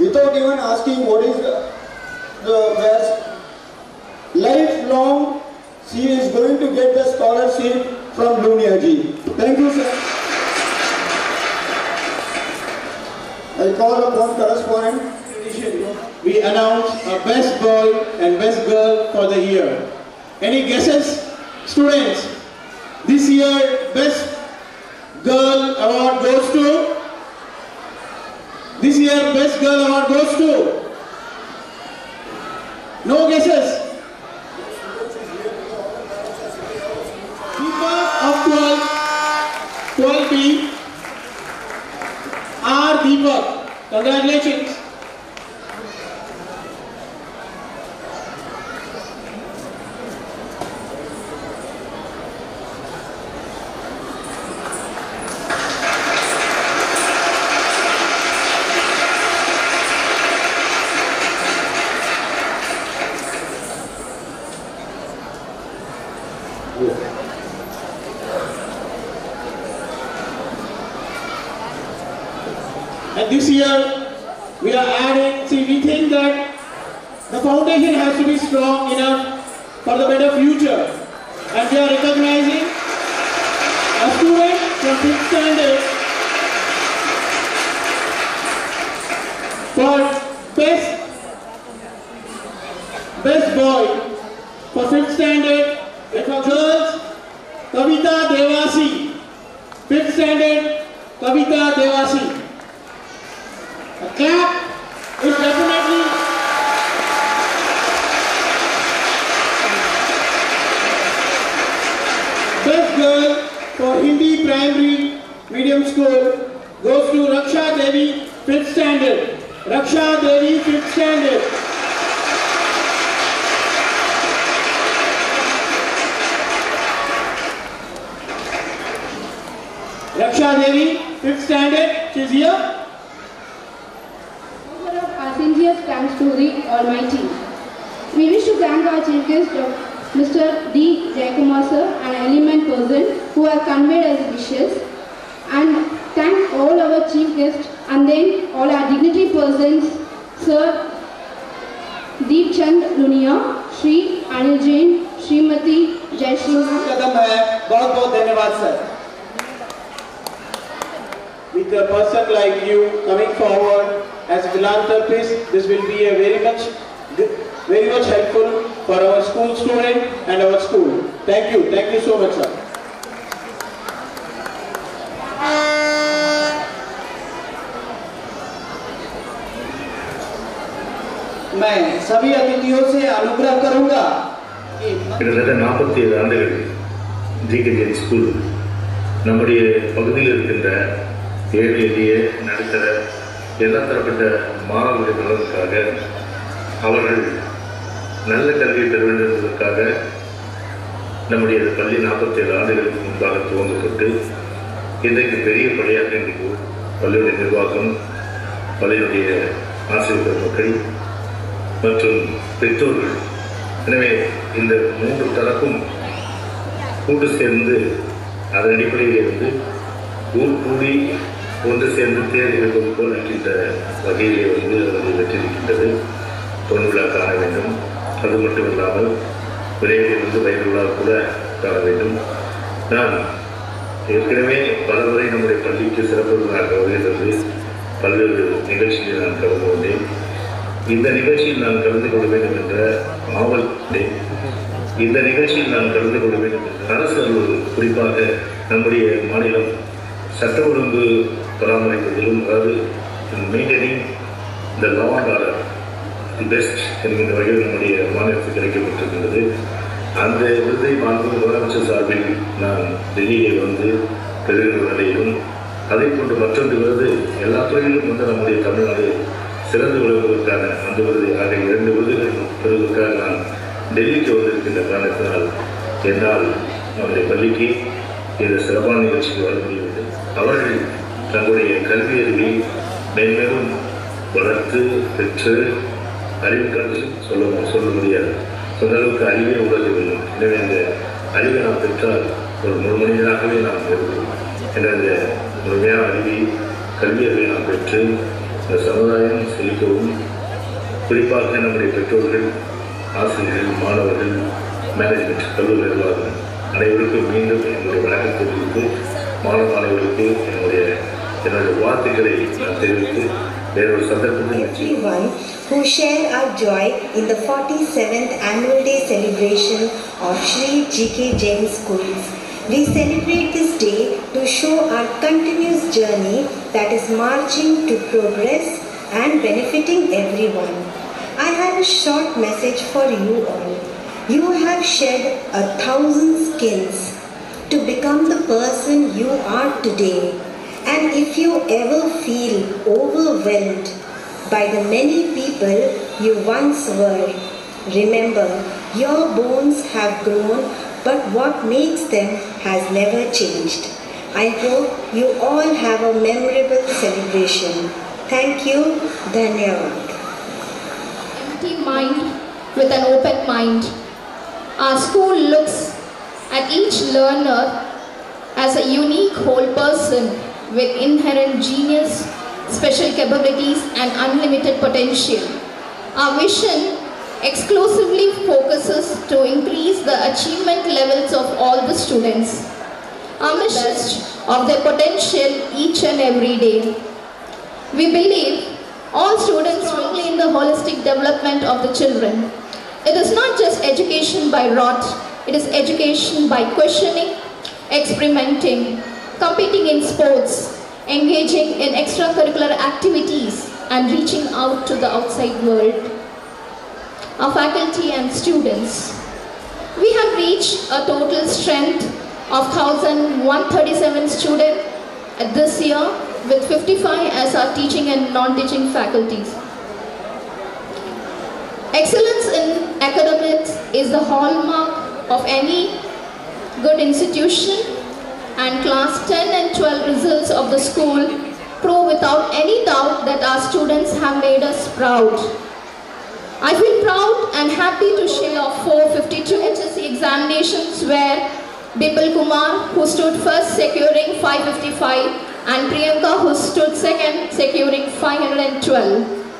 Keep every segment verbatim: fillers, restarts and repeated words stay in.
without even asking what is the, the best. Lifelong, she is going to get the scholarship from Lunia Ji. Thank you, sir. I call upon correspondent. We announce a best boy and best girl for the year. Any guesses? Students, this year best girl award goes to? This year best girl award goes to? No guesses? Deepak of twelve, twelve B, R. Deepak. Congratulations. And this year, we are adding, see, we think that the foundation has to be strong enough for the better future. And we are recognizing a student from fifth standard for best, best boy for fifth standard, and for girls, Kavita Devasi. fifth standard, Kavita Devasi. A clap is definitely best girl for Hindi primary medium school goes to Raksha Devi, fifth standard. Raksha Devi, fifth standard. Raksha Devi, fifth standard. She's here. Our sincere thanks to the Almighty. We wish to thank our chief guest, Mister D. Jayakumar sir, an element person who has conveyed his wishes, and thank all our chief guests and then all our dignitary persons, Sir Deep Chand Lunia, Shri Anil Jain, Srimati Jaishri. कदम है, बहुत बहुत धन्यवाद sir. With a person like you coming forward as a philanthropist, this will be a very much, very much helpful for our school student and our school. Thank you. Thank you so much, sir. मैं सभी अतिथियों से अनुग्रह करूंगा कि கிட்டத்தட்ட நாற்பத்தி ஏழு ஆண்டுகள் ஜி கே ஜெயின் ஸ்கூல் நம்முடைய பகுதியில் இருக்கின்ற ஏழை எளிய நடுத்தர எல்லா தரப்பட்ட மாணவர்களுடைய நலனுக்காக அவர்கள் நல்ல கல்வியை பெற வேண்டும் என்பதற்காக நம்முடைய பள்ளி நாற்பத்தி ஏழு ஆண்டுகளுக்கு முன்பாக துவங்கப்பட்டு இன்றைக்கு பெரிய பள்ளியாக இன்றைக்கு பள்ளியுடைய நிர்வாகம், பள்ளியுடைய ஆசிரியர் பெருமக்கள் மற்றும் பெற்றோர்கள், எனவே இந்த மூன்று தரப்பும் கூட்டு சேர்ந்து அதன் அடிப்படையில் இருந்து ஊர் கூடி ஒன்று சேர்ந்து தேர் இருப்பது போல் இருக்கின்ற வகையிலே வந்து அது வெற்றிருக்கின்றது. பொன் விழா காண வேண்டும், அது மட்டும் இல்லாமல் விரைவில் வந்து வயது விழா கூட காண வேண்டும். நான் ஏற்கனவே பலமுறை நம்முடைய பள்ளிக்கு சிறப்பு விருதாக வருகிறது பல்வேறு நிகழ்ச்சியில் நான் கலந்து கொண்டேன். இந்த நிகழ்ச்சியில் நான் கலந்து கொள்ள வேண்டும் என்ற ஆவல் கொண்டேன். இந்த நிகழ்ச்சியில் நான் கலந்து கொள்ள வேண்டும் என்ற அரசு அலுவலர், குறிப்பாக நம்முடைய மாநிலம் சட்ட ஒழுங்கு பராமரிப்பதிலும், அதாவது maintaining the law and order the best என்கின்ற வகையில் நம்முடைய மாநிலத்துக்கு கிடைக்கப்பட்டிருக்கின்றது. அந்த விருதை மாண்பு முதலமைச்சர் சார்பில் நான் டெல்லியிலே வந்து பெறுகின்ற நிலையிலும், அதே போன்று மற்றொன்று விருது எல்லா துறையிலும் வந்து நம்முடைய தமிழ்நாடு சிறந்து விளங்குவதற்கான அந்த விருது ஆக இரண்டு விருதுகள் பெறுவதற்காக நான் டெல்லிக்கு வந்திருக்கின்ற காரணத்தினால் என்னால் நம்முடைய பள்ளிக்கு இந்த சிறப்பான நிகழ்ச்சிக்கு வர முடியவில்லை. அவர்கள் தங்களுடைய கல்வி அறிவை மேன்மேலும் வளர்த்து பெற்று அறிவு கண்டு சொல்ல சொல்ல முடியாது. சொந்த அளவுக்கு அறிவே உலக வேண்டும். எனவே அந்த அறிவை நாம் பெற்றால் ஒரு முழு மனிதனாகவே நாம் இருக்கிறோம். என்ற அந்த முழுமையான அறிவை கல்வி அறிவை நாம் பெற்று இந்த சமுதாயம் செழிக்கவும், குறிப்பாக நம்முடைய பெற்றோர்கள், ஆசிரியர்கள், மாணவர்கள், மேனேஜ்மெண்ட், கல்லூரி நிர்வாகம் அனைவருக்கும் மீண்டும் என்னுடைய வணக்கம் தெரிவித்து, மாணவ மாணவர்களுக்கு என்னுடைய என்னுடைய வாழ்த்துக்களை நான் தெரிவித்து வேறொரு சந்தர்ப்பத்தில் everyone who share our joy in the forty-seventh annual day celebration of Shri G K Jain schools. We celebrate this day to show our continuous journey that is marching to progress and benefiting everyone. I have a short message for you all. You have shed a thousand skins to become the person you are today. And if you ever feel overwhelmed by the many people you once were, remember, your bones have grown, but what makes them has never changed. I hope you all have a memorable celebration. Thank you. Dhanyavad. Empty mind with an open mind. Our school looks at each learner as a unique whole person with inherent genius, special capabilities and unlimited potential. Our vision exclusively focuses to increase the achievement levels of all the students. Our mission of their potential each and every day. We believe all students strongly in the holistic development of the children. It is not just education by rote, it is education by questioning, experimenting, competing in sports, engaging in extracurricular activities and reaching out to the outside world. Our faculty and students, we have reached a total strength of one thousand one hundred thirty-seven students this year with fifty-five as our teaching and non-teaching faculties. Excellence in academics is the hallmark of any good institution, and class ten and twelve results of the school prove without any doubt that our students have made us proud. I feel proud and happy to share four hundred fifty-two H S C examinations where Bipal Kumar, who stood first, securing five hundred fifty-five, and Priyanka, who stood second, securing five hundred twelve.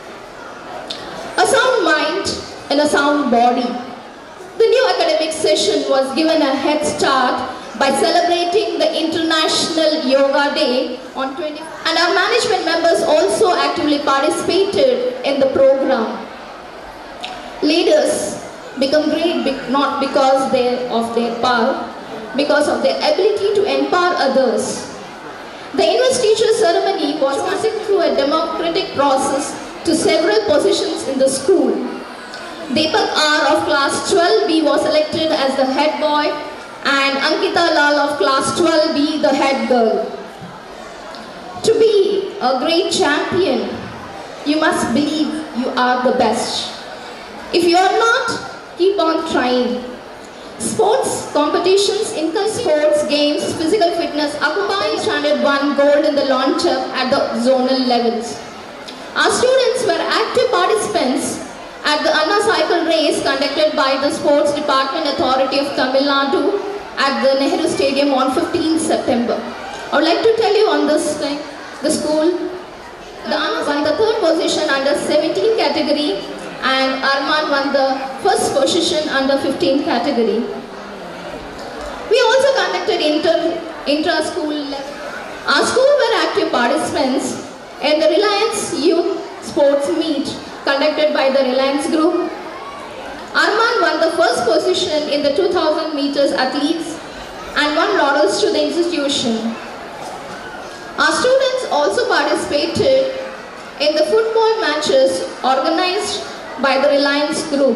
A sound mind and a sound body. The new academic session was given a head start by celebrating the International Yoga Day on twentieth, and our management members also actively participated in the program. Leaders become great not because they of their power, because of their ability to empower others. The investiture ceremony was passed through a democratic process to several positions in the school. Deepak R of class twelve B was elected as the head boy and Ankita Lal of class twelve B the head girl. To be a great champion, you must believe you are the best. If you are not, keep on trying. Sports competitions include sports, games, physical fitness, occupy standard one gold in the launch up at the zonal levels. Our students were active participants at the Anna Cycle race conducted by the Sports Department Authority of Tamil Nadu at the Nehru Stadium on fifteenth September. I would like to tell you on this thing, the school, the Anna won the third position under seventeen category and Arman won the first position under fifteen category. We also conducted inter, intra-school level. Our school were active participants in the Reliance Youth Sports Meet conducted by the Reliance Group. Arman won the first position in the two thousand meters athletes and won laurels to the institution. Our students also participated in the football matches organized by the Reliance Group.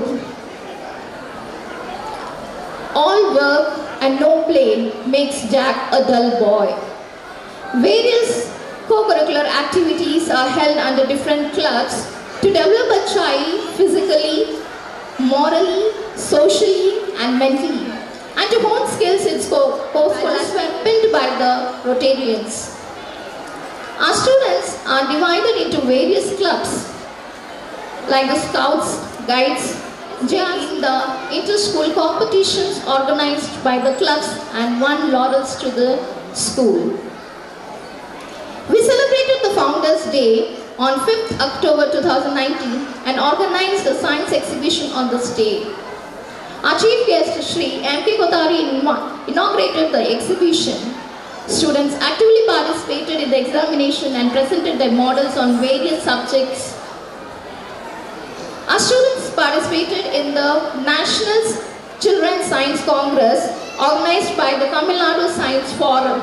All work and no play makes Jack a dull boy. Various co-curricular activities are held under different clubs to develop a child physically, morally, socially and mentally, and to hone skills in co-scholars were pinned by the Rotarians. Our students are divided into various clubs like the Scouts, Guides, in the inter-school competitions organized by the clubs and won laurels to the school. We celebrated the Founders' Day on fifth October two thousand nineteen and organized the science exhibition on this day. Our chief guest, Shri M K Kothari, inaugurated the exhibition. Students actively participated in the examination and presented their models on various subjects. Our students participated in the National Children's Science Congress organized by the Tamil Nadu Science Forum.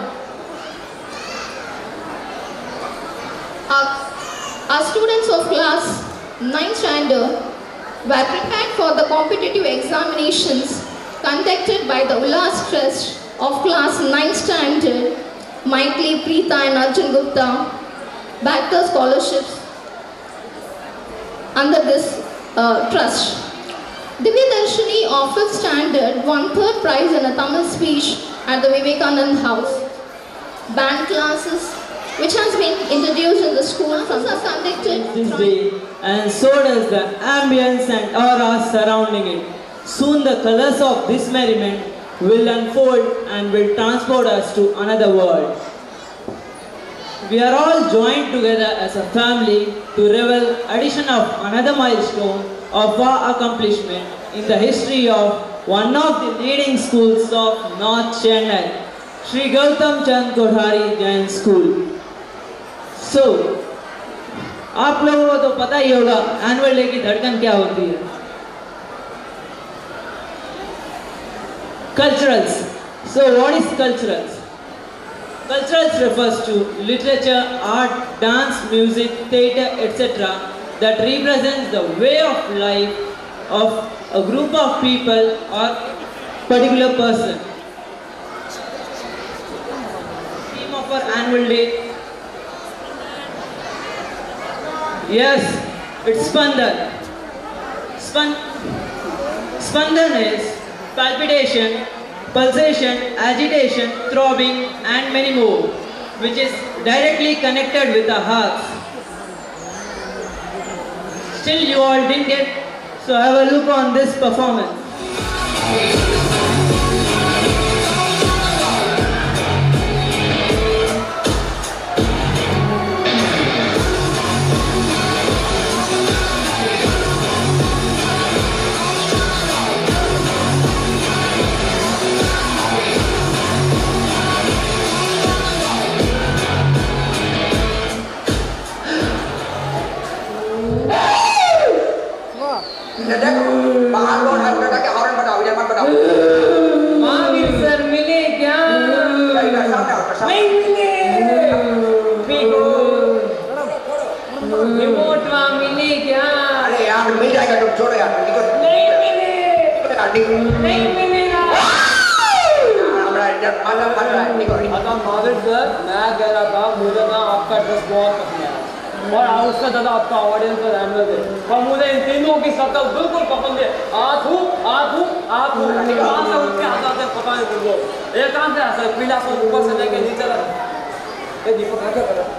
Our, our students of class ninth standard were prepared for the competitive examinations conducted by the Ullas Trust of class ninth standard. Maitli, Preeta and Arjun Gupta backed the scholarships under this uh, trust. Divya Darshini of fifth standard won third prize in a Tamil speech at the Vivekanand House. Band classes, which has been introduced in the school, are conducted this day, and so does the ambience and aura surrounding it. Soon the colors of this merriment will unfold and will transport us to another world. We are all joined together as a family to revel addition of another milestone of our accomplishment in the history of one of the leading schools of North Chennai, Sri Gautam Chand Kothari Jain School. So, आप लोगों को तो पता ही होगा annual day की धड़कन क्या होती है. Culturals. So what is culturals? Culturals refers to literature, art, dance, music, theatre, et cetera that represents the way of life of a group of people or particular person. Theme of our annual day. Yes, it's Spandan. Span Spandan is palpitation, pulsation, agitation, throbbing and many more, which is directly connected with the hearts. Still you all didn't get, so have a look on this performance. Mahavir sir मिले क्या? नहीं मिले. Remote वहाँ मिले क्या? अरे यार मिल जाएगा, तुम छोड़ो यार. नहीं मिले. नहीं मिलेगा. हमारा महावीर सर, मैं कह रहा था मुझे ना आपका ड्रेस बहुत पसंद है और उसका दादा आपका ऑडियंस और एनुअल है और मुझे इन तीनों की शक्ल बिल्कुल पसंद है. आप हूँ आप हूँ आप हूँ कहाँ से उठ के हंसाते पता नहीं तुमको. एक काम से हंसा पीला से ऊपर से लेके नीचे तक. ये दीपक क्या कर रहा है?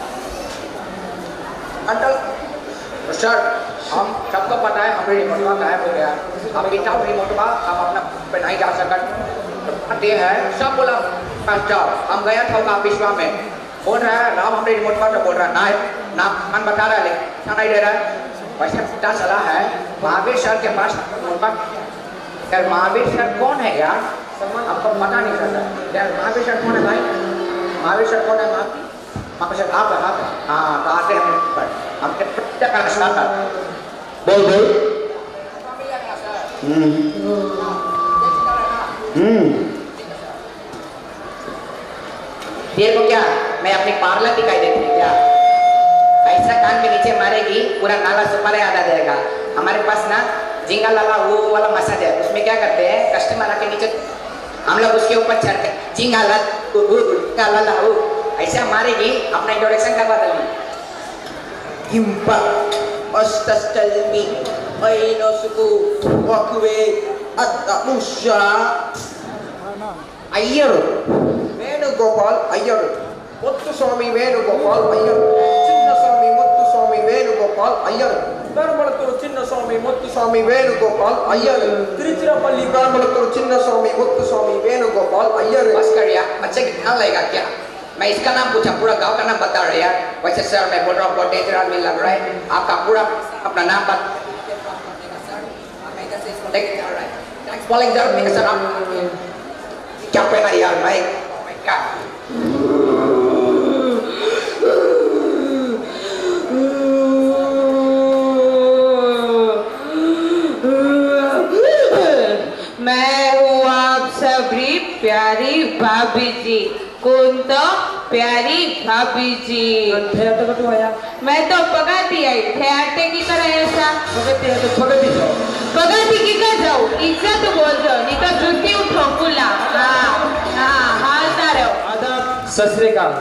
अंकल सर, हम सबको पता है हमें रिमोटवा गायब हो गया. अब विदाउट रिमोटवा हम अपना पे नहीं जा सकते. ये है सब बोला जाओ. हम गया था विश्वा में बोल रहा है राम हमने रिमोट पर बोल रहा है ना ना मन बता रहा है लेकिन नहीं दे रहा है. वैसे पता चला है महावीर सर के पास रिमोट. यार महावीर सर कौन है यार? हमको पता नहीं चलता यार. महावीर सर कौन है भाई? महावीर सर कौन है? महावीर सर आप आप हाँ तो आते हैं पर हम क्या स्टार्ट बोल बोल. हम्म हम्म तेरे को क्या मैं अपनी पार्लर दिखाई देती है क्या? ऐसा कान के नीचे मारेगी पूरा नाला सुपारा याद आ जाएगा. हमारे पास ना जिंगा लाला वो वाला मसाज है. उसमें क्या करते हैं कस्टमर आके नीचे हम लोग उसके ऊपर चढ़ के जिंगा लाला वो ऐसा मारेगी. अपना इंट्रोडक्शन करवा देंगे. Impa Ostastalmi Ainosuku Wakue Atamusha Ayer Venugopal Ayer Muttuswami Venugopal Ayer Chinnaswami Muttuswami Venugopal Ayer Dharmalaturu Chinnaswami Muttuswami Venugopal Ayer Tiruchirappalli Dharmalaturu Chinnaswami Muttuswami Venugopal Ayer. बस कर यार, अच्छे कितना लगेगा क्या? मैं इसका नाम पूछा, पूरा गांव का नाम बता रहे यार। वैसे सर मैं बोल रहा हूँ बहुत डेंजर आदमी लग रहा है, आपका पूरा अपना नाम बता। Thanks for exam sir. आप क्या पहना यार भाई? क्या मैं हूँ आप सबरी प्यारी भाभी जी। कौन तो प्यारी भाभी जी? तो तू आया? मैं तो पगाती आई थे आटे की तरह ऐसा। पगती है तो पगती जाओ। पगाती की का जाओ, इज्जत बोल जाओ, नहीं तो जूती उठो कुला। हाँ हाँ हालता रहो। आदाब सत श्री अकाल।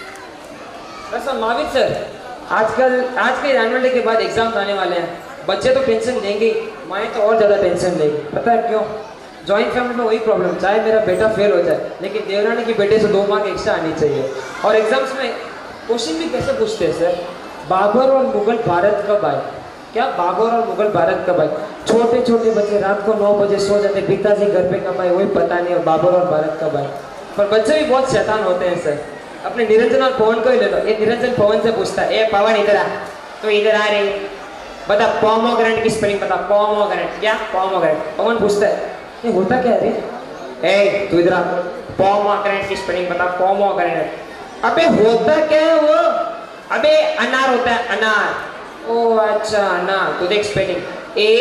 वैसा माविद सर, आजकल आज के एनुअल डे के बाद एग्जाम आने वाले हैं। बच्चे तो टेंशन लेंगे, माएँ तो और ज़्यादा टेंशन लेंगी। पता है क्यों? जॉइंट फैमिली में वही प्रॉब्लम, चाहे मेरा बेटा फेल हो जाए लेकिन देवरानी की बेटे से दो मार्क एक्स्ट्रा आनी चाहिए। और एग्जाम्स में क्वेश्चन भी कैसे पूछते हैं सर? बाबर और मुगल भारत कब आए? क्या बाबर और मुगल भारत कब आए? छोटे छोटे बच्चे रात को नौ बजे सो जाते, पिताजी घर पे कब आए वही पता नहीं, और बाबर और भारत कब आए। पर बच्चे भी बहुत शैतान होते हैं सर। अपने निरंजन और पवन को ही ले लो। ये निरंजन पवन से पूछता है, ए पवन इधर आ, तो इधर आ रही बता पोमोग्रेनेट की स्पेलिंग बता। पोमोग्रेनेट क्या? पोमोग्रेनेट। पवन पूछता है ये होता क्या है रे? ए तू इधर आ, पोमोग्रेनेट की स्पेलिंग बता। पोमोग्रेनेट। अबे होता क्या है वो? अबे अनार होता है, अनार। ओ अच्छा अनार। तो देख स्पेलिंग, ए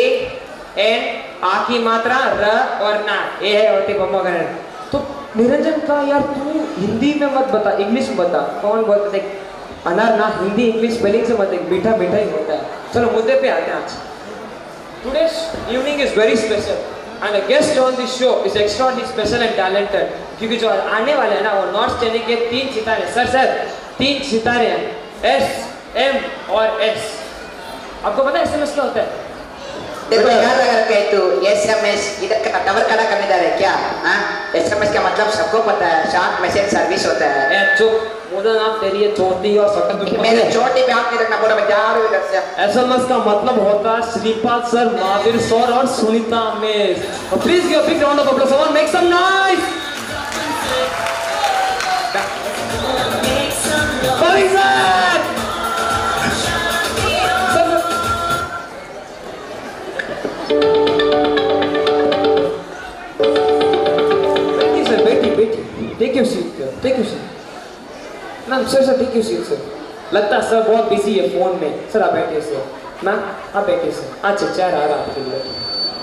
एन आ की मात्रा र और ना, ए है होती पोमोग्रेनेट। तो निरंजन का यार तू हिंदी में मत बता, इंग्लिश में बता। कौन बोलता? देख अनार ना हिंदी इंग्लिश स्पेलिंग से मत देख, मीठा मीठा ही होता है। चलो मुद्दे पे आते हैं। आज today's evening is very special and a guest on this show is extraordinarily special and talented, क्योंकि जो आने वाले हैं ना वो नॉर्थ चेन्नई के तीन सितारे। सर सर तीन सितारे हैं, एस एम और एस। आपको पता है एस एम एस क्या होता है? देखो यार अगर कहे तू एस एम एस इधर का टावर खड़ा करने जा रहे क्या? हाँ एस एम एस का मतलब सबको पता है, शॉर्ट मैसेज सर्विस होता है। ए चुप, मुझे ना तेरी ये चोटी और सकल मेरे चोटी पे हाथ नहीं रखना, बोला मैं जा रहा हूँ इधर से। एस एम एस का मतलब होता है श्रीपाद सर, महावीर सर और Sunita miss. Please give a big round of applause, someone make some noise. बड़ी सर बेटी सर, बेटी बेटी take your seat, take your seat. Ma'am sir sir take your seat sir. लगता है सर बहुत बिजी है phone में। सर आप बैठिए सर। मैम आप बैठिए सर। अच्छा चेयर आ रहा है आपके लिए।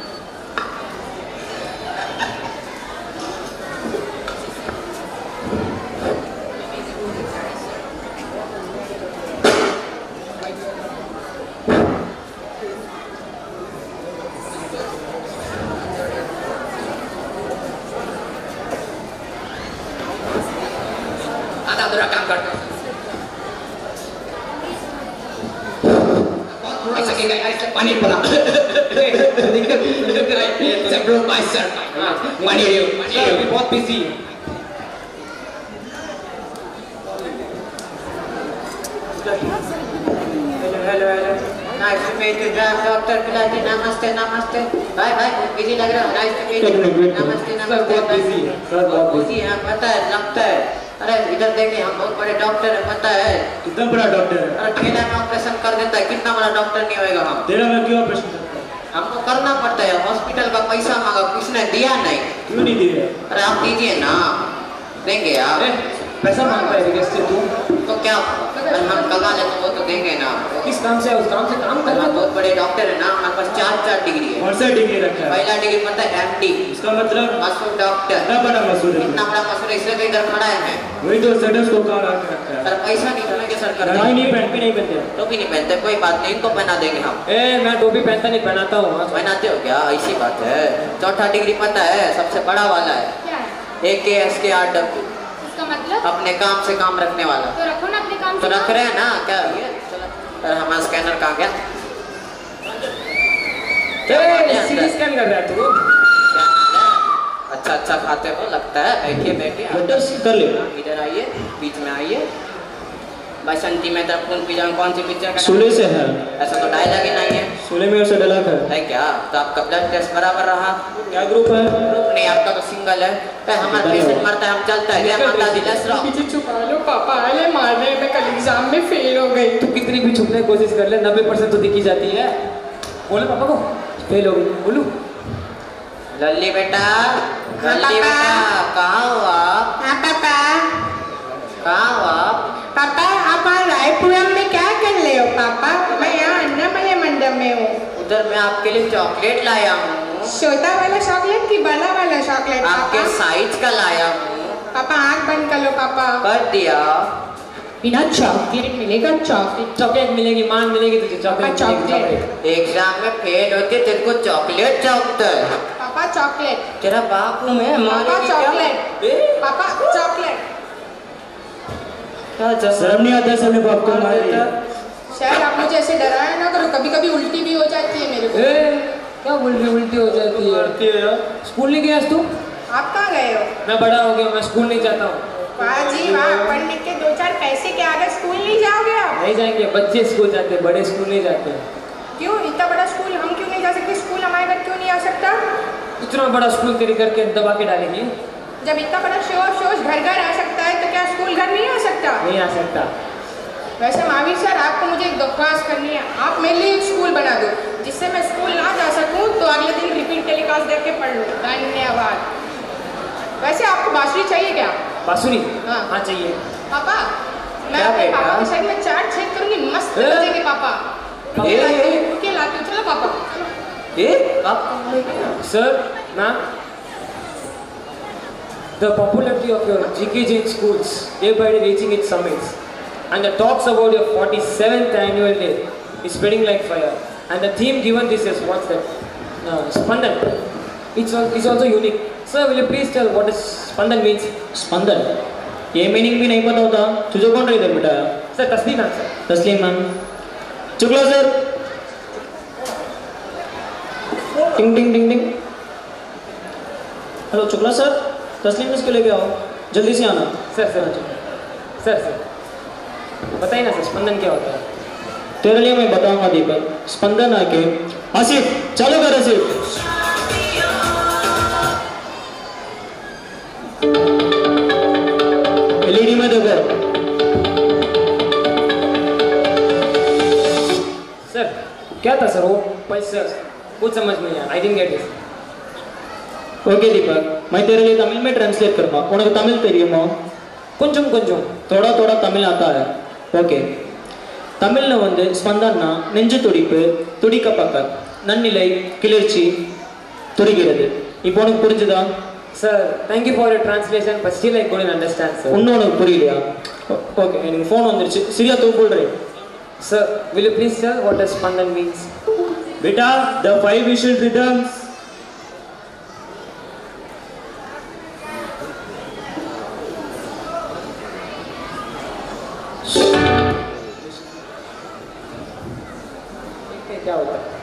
काम करता हूँ पानी पड़ा बहुत बिजी है। Hello hello nice to meet you doctor पिलाती। नमस्ते नमस्ते भाई भाई बिजी लग रहा है। Nice to meet you. नमस्ते नमस्ते बिजी है सर, बहुत बिजी है पता है, लगता है। अरे इधर देखिए हम बहुत बड़े डॉक्टर है, पता है। कितना बड़ा डॉक्टर है? अरे ठेला में ऑपरेशन कर देता है, कितना बड़ा डॉक्टर नहीं होएगा हम। तेरा में क्यों ऑपरेशन करता है? हमको करना पड़ता है, हॉस्पिटल का पैसा मांगा, किसने दिया नहीं। क्यों नहीं दिया? अरे आप दीजिए ना, देंगे आप। पैसा मांगता है गेस्ट से तू? तो क्या हम कमा ले तो वो तो देंगे ना। किस काम से? उस काम से काम करना। बहुत बड़े डॉक्टर है ना, हमारे पास चार चार डिग्री है। कौन सा डिग्री रखा है? पहला डिग्री पता है एम डी, इसका मतलब मशहूर डॉक्टर। कितना बड़ा मशहूर है? इतना बड़ा मशहूर है इसलिए तो इधर खड़ा है। वही तो सडस को कहाँ रख रखा है? सर पैसा नहीं चलेंगे सर कर नहीं नहीं पैंट भी नहीं पहनते। टोपी नहीं पहनते, कोई बात नहीं, इनको पहना देंगे हम। ए मैं टोपी पहनता नहीं, पहनाता हूँ। पहनाते हो क्या? ऐसी बात है। चौथा डिग्री पता है सबसे बड़ा वाला है, क्या है? ए के एस के आर डब्ल्यू। इसका मतलब? अपने काम से काम रखने वाला। तो रखो ना अपने काम तो से। रख रहे हैं ना क्या ये? चलो हमारा स्कैनर कहाँ गया? सीटी स्कैन कर रहा है तू? अच्छा अच्छा खाते हो लगता है। बैठिए बैठिए कर ले। इधर आइए, बीच में आइए। बसंती में तरफ कौन पिज्जा कौन सी पिक्चर का? शोले से है। ऐसा तो डायलॉग ही नहीं है। शोले में उसे डला कर। है है क्या? तो आपका ब्लड टेस्ट बराबर रहा। क्या ग्रुप है? ग्रुप नहीं, आपका तो सिंगल है। पे हमारा पेशेंट मरता है, हम चलता है। जय माता दी, लेट्स रॉक। पीछे छुपा लो पापा, अरे मारने में कल एग्जाम में फेल हो गई। तू कितनी भी छुपने की कोशिश कर ले, नब्बे परसेंट तो दिखी जाती है। बोले पापा को फेल हो गई, बोलू। लल्ली बेटा, लल्ली बेटा, कहाँ हो आप? हाँ पापा। कहाँ हो आप? पापा आप रायपुरम में क्या कर रहे हो पापा? मैं यहाँ अन्नमय मंडप में हूँ। उधर मैं आपके लिए चॉकलेट लाया हूँ। छोटा वाला चॉकलेट कि बड़ा वाला चॉकलेट? आपके साइज का लाया हूँ। पापा आँख बंद कर लो पापा। कर दिया। बिना चॉकलेट मिलेगा? चॉकलेट चॉकलेट मिलेगी, मान मिलेगी तुझे चॉकलेट। चॉकलेट एग्जाम में फेल होते तेरे को चॉकलेट चौकता है। पापा चॉकलेट। तेरा बाप हूँ मैं, पापा चॉकलेट। पापा चॉकलेट। शर्म नहीं आता सबने बाप को मार दिया। शायद आप मुझे ऐसे डराया ना करो, कभी कभी उल्टी भी हो जाती है मेरे को। क्या उल्टी उल्टी हो जाती है? स्कूल नहीं गया तू? आप कहाँ गए हो? मैं बड़ा हो गया, मैं स्कूल नहीं जाता हूँ। वाह जी वाह, पढ़ लिख के दो चार पैसे के आगे स्कूल नहीं जाओगे आप? नहीं जाएंगे, बच्चे स्कूल जाते हैं, बड़े स्कूल नहीं जाते। क्यों? इतना बड़ा स्कूल हम क्यों नहीं जा सकते? स्कूल हमारे घर क्यों नहीं आ सकता? इतना बड़ा स्कूल तेरी करके दबा के डालेंगे। जब इतना बड़ा शोर शोर घर घर आ सकता है तो क्या स्कूल घर नहीं आ सकता? नहीं आ सकता। वैसे महावीर सर, आपको मुझे एक दरख्वास्त करनी है। आप मेरे लिए एक स्कूल बना दो जिससे मैं स्कूल ना जा सकूं तो अगले दिन रिपीट टेलीकास्ट देख के पढ़ लूँ। धन्यवाद। वैसे आपको बांसुरी चाहिए क्या? बांसुरी? हाँ हाँ चाहिए। पापा, मैं अपने पापा के साइड में चार छेद करूंगी, मस्त बजेंगे पापा। रुकिए लाती हूँ, चलो पापा। ए? Sir, ma'am, the popularity of your G K Jain schools day by day reaching its summits, and the talks about your forty-seventh annual day is spreading like fire. And the theme given this is what's that? Uh, Spandan. It's, al it's also unique. Sir, will you please tell what is Spandan means? Spandan, ये meaning भी नहीं पता होता। तुझे कौन रही बिठा? Sir Taslim ma'am. Sir Taslim ma'am. Shukla sir. टिंग टिंग टिंग टिंग। हेलो शुक्ला सर, तस्लीम इसको लेके आओ, जल्दी से आना। सर सर सर सर बताइए ना सर, स्पंदन क्या होता है? तेरे लिए मैं बताऊंगा दीपक। स्पंदन आके आसिफ चालू कर। आसिफ एलईडी में देखो। सर क्या था सर वो? पैसा कुछ समझ नहीं आया। I didn't get this. Okay Deepak, मैं तेरे लिए तमिल में ट्रांसलेट करना। उनके तमिल தெரியுமா? கொஞ்சம் கொஞ்சம் थोड़ा थोड़ा तमिल आता है। ओके, தமிழ்ல வந்து ஸ்பந்தன்னா நெஞ்சு துடிப்பு, துடிக்க பக்க, நன்னிலை, கிளர்ச்சி, துடிக்கிறது. இப்போ உனக்கு புரிஞ்சுதா? Sir thank you for your translation, but still I couldn't understand sir. இன்னும் உனக்கு புரியலையா? ஓகே, எனக்கு ஃபோன் வந்துருச்சு, சரியா தூ बोल रहे? Sir, will you please tell what does Spandan means? बेटा, the five visual rhythms. क्या होता है?